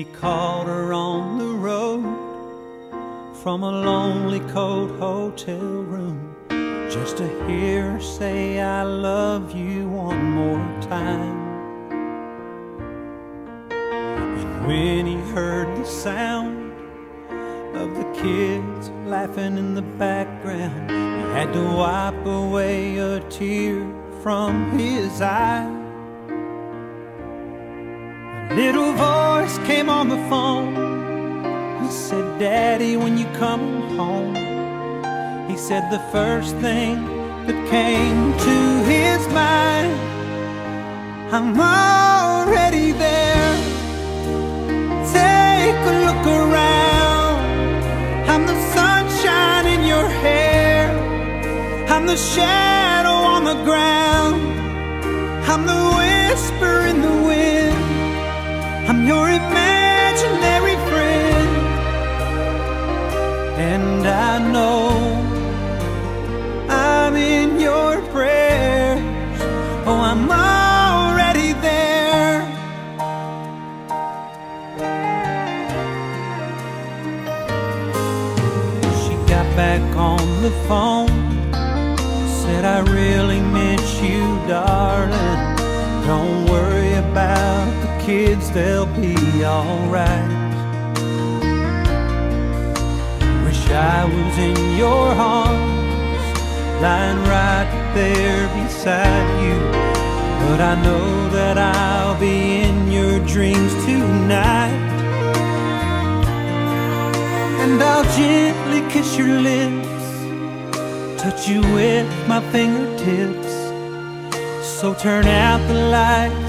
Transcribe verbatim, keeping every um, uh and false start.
He called her on the road from a lonely cold hotel room, just to hear her say I love you one more time. And when he heard the sound of the kids laughing in the background, he had to wipe away a tear from his eye. A little voice came on the phone and said, "Daddy, when you come home." He said the first thing that came to his mind, "I'm already there. Take a look around. I'm the sunshine in your hair. I'm the shadow on the ground. I'm the whisper in the wind. I'm your imaginary friend. And I know I'm in your prayers. Oh, I'm already there." She got back on the phone, said, "I really miss you, darling. Don't worry about the kids, they'll be alright. Wish I was in your arms, lying right there beside you. But I know that I'll be in your dreams tonight. And I'll gently kiss your lips, touch you with my fingertips. So turn out the light